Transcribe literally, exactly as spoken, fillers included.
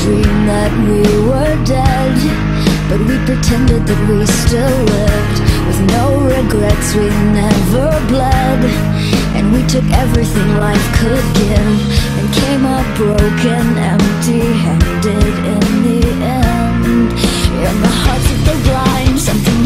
dream that we were dead, but we pretended that we still lived. With no regrets, we never bled, and we took everything life could give, and came up broken, empty-handed in the end. In the hearts of the blind, something